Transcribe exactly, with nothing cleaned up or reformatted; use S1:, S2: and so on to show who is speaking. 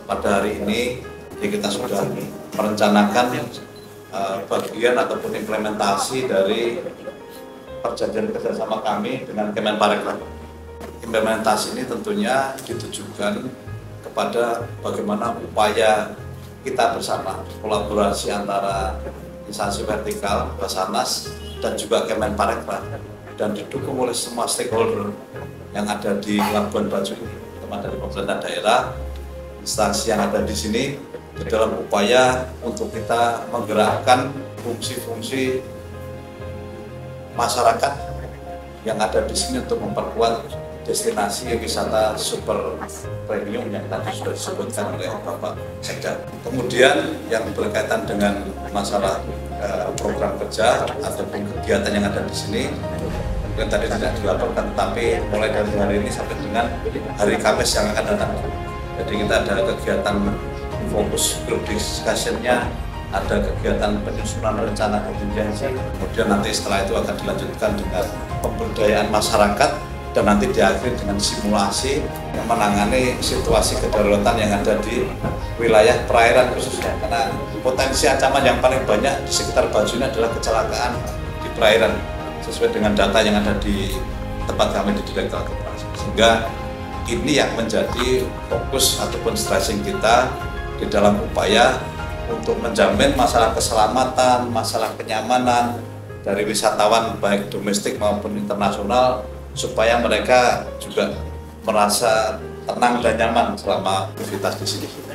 S1: pada hari ini ya kita sudah merencanakan uh, bagian ataupun implementasi dari perjanjian kerjasama kami dengan Kemenparekraf. Implementasi ini tentunya ditujukan kepada bagaimana upaya kita bersama, kolaborasi antara instansi vertikal, Basarnas, dan juga Kemenparekraf, dan didukung oleh semua stakeholder yang ada di Labuan Bajo ini, teman dari pemerintah daerah, instansi yang ada di sini, di dalam upaya untuk kita menggerakkan fungsi-fungsi masyarakat yang ada di sini untuk memperkuat destinasi wisata super premium yang tadi sudah disebutkan oleh Bapak Sekda. Kemudian yang berkaitan dengan masalah eh, program kerja ataupun kegiatan yang ada di sini, mungkin tadi tidak dilaporkan, tapi mulai dari hari ini sampai dengan hari Kamis yang akan datang. Jadi kita ada kegiatan fokus group discussion-nya, ada kegiatan penyusunan rencana kontingensi, kemudian nanti setelah itu akan dilanjutkan dengan pemberdayaan masyarakat, dan nanti diakhiri dengan simulasi yang menangani situasi kedaruratan yang ada di wilayah perairan khususnya, karena potensi ancaman yang paling banyak di sekitar Bajo ini adalah kecelakaan di perairan sesuai dengan data yang ada di tempat kami di Direktorat Operasi. Sehingga ini yang menjadi fokus ataupun stressing kita di dalam upaya untuk menjamin masalah keselamatan, masalah kenyamanan dari wisatawan baik domestik maupun internasional, supaya mereka juga merasa tenang dan nyaman selama aktivitas di sini.